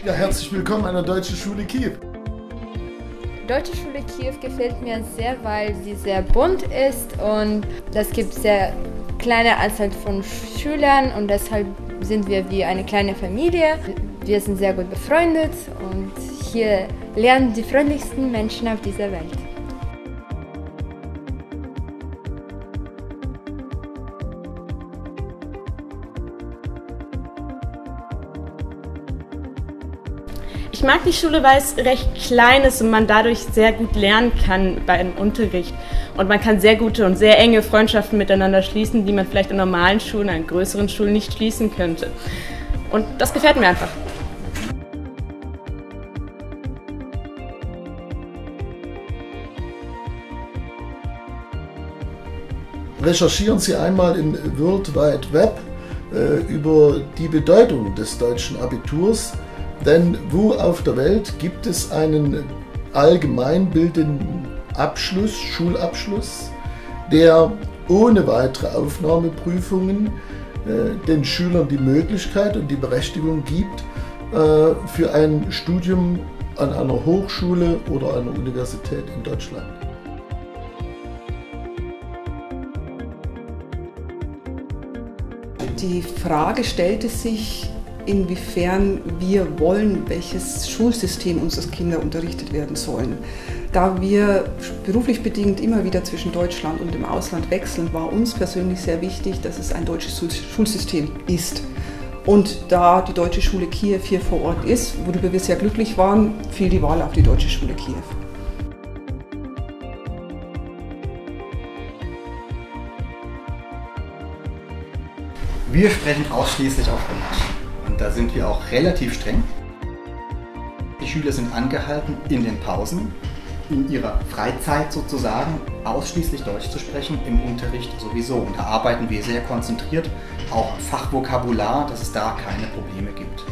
Ja, herzlich willkommen an der Deutschen Schule Kiew. Die Deutsche Schule Kiew gefällt mir sehr, weil sie sehr bunt ist und es gibt sehr kleine Anzahl von Schülern und deshalb sind wir wie eine kleine Familie. Wir sind sehr gut befreundet und hier lernen die freundlichsten Menschen auf dieser Welt. Ich mag die Schule, weil es recht klein ist und man dadurch sehr gut lernen kann beim Unterricht. Und man kann sehr gute und sehr enge Freundschaften miteinander schließen, die man vielleicht in normalen Schulen, in größeren Schulen nicht schließen könnte. Und das gefällt mir einfach. Recherchieren Sie einmal im World Wide Web über die Bedeutung des deutschen Abiturs. Denn wo auf der Welt gibt es einen allgemeinbildenden Abschluss, Schulabschluss, der ohne weitere Aufnahmeprüfungen den Schülern die Möglichkeit und die Berechtigung gibt, für ein Studium an einer Hochschule oder einer Universität in Deutschland. Die Frage stellte sich, inwiefern wir wollen, welches Schulsystem unsere Kinder unterrichtet werden sollen. Da wir beruflich bedingt immer wieder zwischen Deutschland und dem Ausland wechseln, war uns persönlich sehr wichtig, dass es ein deutsches Schulsystem ist. Und da die Deutsche Schule Kiew hier vor Ort ist, worüber wir sehr glücklich waren, fiel die Wahl auf die Deutsche Schule Kiew. Wir sprechen ausschließlich auf Englisch. Und da sind wir auch relativ streng. Die Schüler sind angehalten, in den Pausen, in ihrer Freizeit sozusagen, ausschließlich Deutsch zu sprechen, im Unterricht sowieso. Und da arbeiten wir sehr konzentriert, auch am Fachvokabular, dass es da keine Probleme gibt.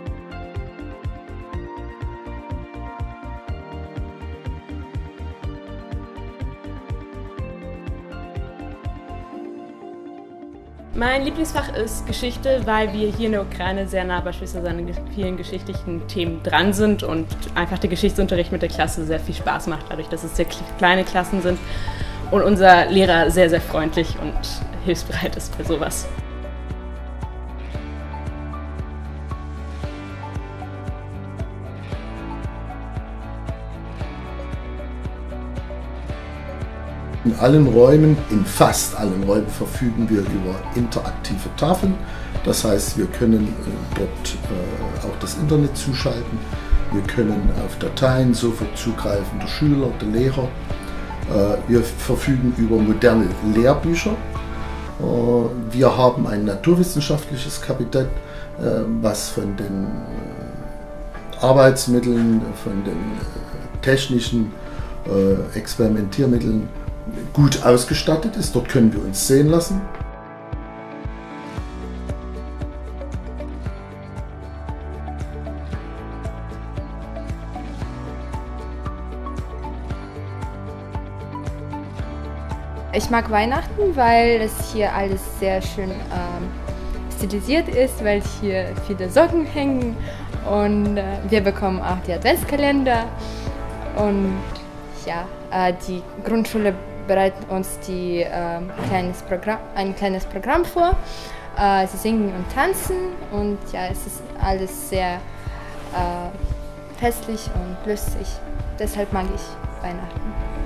Mein Lieblingsfach ist Geschichte, weil wir hier in der Ukraine sehr nah beispielsweise an vielen geschichtlichen Themen dran sind und einfach der Geschichtsunterricht mit der Klasse sehr viel Spaß macht, dadurch, dass es sehr kleine Klassen sind und unser Lehrer sehr, sehr freundlich und hilfsbereit ist für sowas. In allen Räumen, in fast allen Räumen verfügen wir über interaktive Tafeln. Das heißt, wir können dort auch das Internet zuschalten. Wir können auf Dateien sofort zugreifen, der Schüler, der Lehrer. Wir verfügen über moderne Lehrbücher. Wir haben ein naturwissenschaftliches Kabinett, was von den Arbeitsmitteln, von den technischen Experimentiermitteln gut ausgestattet ist. Dort können wir uns sehen lassen. Ich mag Weihnachten, weil es hier alles sehr schön stilisiert ist, weil hier viele Socken hängen und wir bekommen auch die Adventskalender und ja, die Grundschule bereitet uns ein kleines Programm vor. Sie singen und tanzen und ja, es ist alles sehr festlich und lustig. Deshalb mag ich Weihnachten.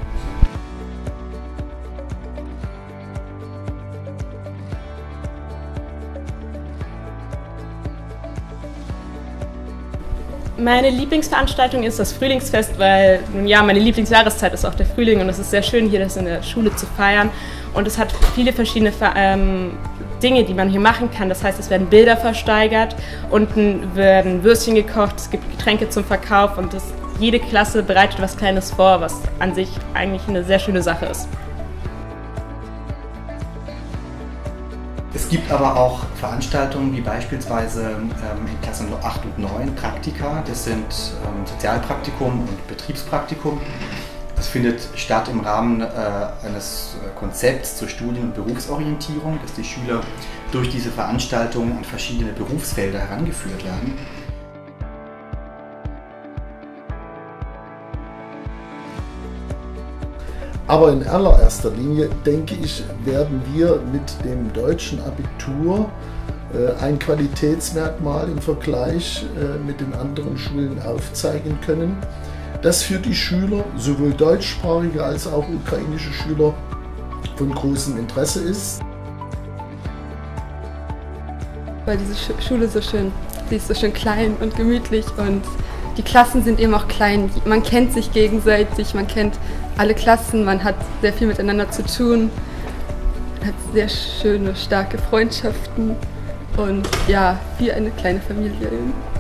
Meine Lieblingsveranstaltung ist das Frühlingsfest, weil nun ja, meine Lieblingsjahreszeit ist auch der Frühling und es ist sehr schön, hier das in der Schule zu feiern. Und es hat viele verschiedene Dinge, die man hier machen kann. Das heißt, es werden Bilder versteigert, unten werden Würstchen gekocht, es gibt Getränke zum Verkauf und jede Klasse bereitet was Kleines vor, was an sich eigentlich eine sehr schöne Sache ist. Es gibt aber auch Veranstaltungen wie beispielsweise in Klassen 8 und 9 Praktika, das sind Sozialpraktikum und Betriebspraktikum. Das findet statt im Rahmen eines Konzepts zur Studien- und Berufsorientierung, dass die Schüler durch diese Veranstaltungen an verschiedene Berufsfelder herangeführt werden. Aber in allererster Linie, denke ich, werden wir mit dem deutschen Abitur ein Qualitätsmerkmal im Vergleich mit den anderen Schulen aufzeigen können, das für die Schüler, sowohl deutschsprachige als auch ukrainische Schüler, von großem Interesse ist. Weil diese Schule so schön, sie ist so schön klein und gemütlich und die Klassen sind eben auch klein. Man kennt sich gegenseitig, man kennt alle Klassen, man hat sehr viel miteinander zu tun, man hat sehr schöne, starke Freundschaften und ja, wie eine kleine Familie eben.